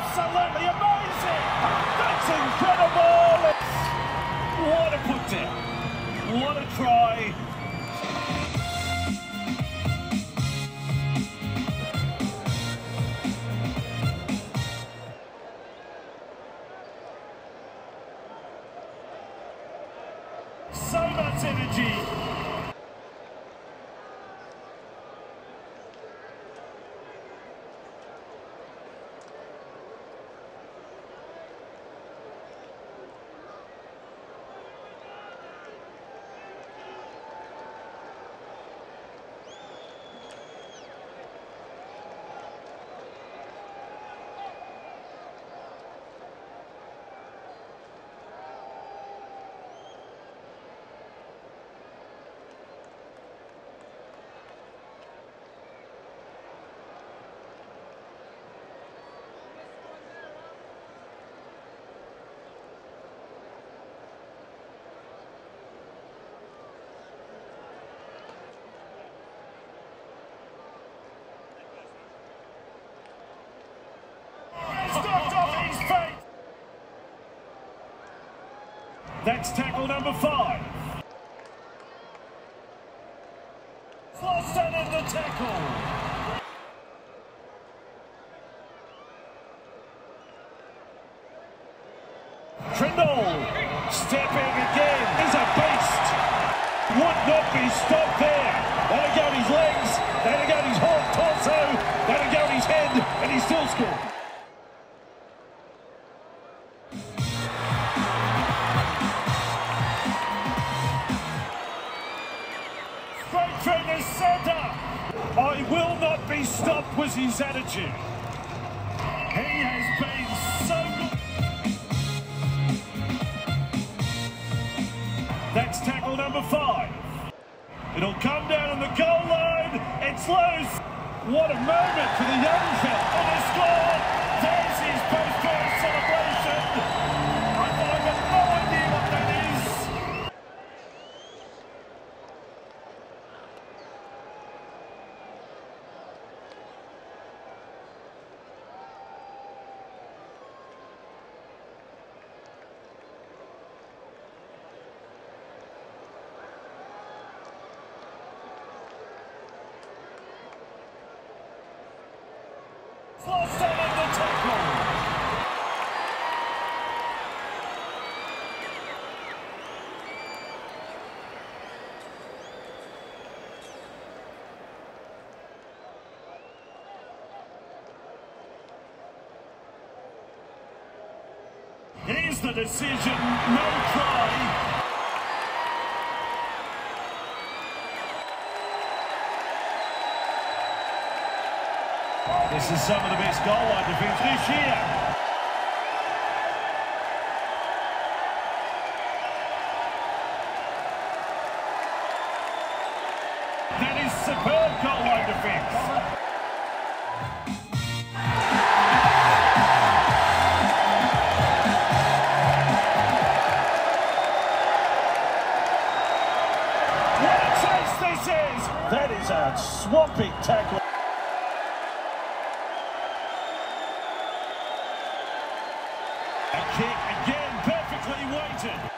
Absolutely amazing! That's incredible! What a put down! What a try! So much energy! That's tackle number 5. Floston in the tackle. Trindle stepping again. He's a beast. Would not be stopped there. That'll go his legs. That'll go his whole torso. That'll go his head. And he still scored. Straight through the centre. I will not be stopped was his attitude. He has been so good. That's tackle number 5. It'll come down on the goal line. It's loose. What a moment for the young fella. On the score. There's his post-goal celebration. I've got no idea what that is. Floston in the tackle. Here's the decision, no try. This is some of the best goal line defence this year. That is superb goal line defence. What a chase this is! That is a swamping tackle. A kick again, perfectly weighted.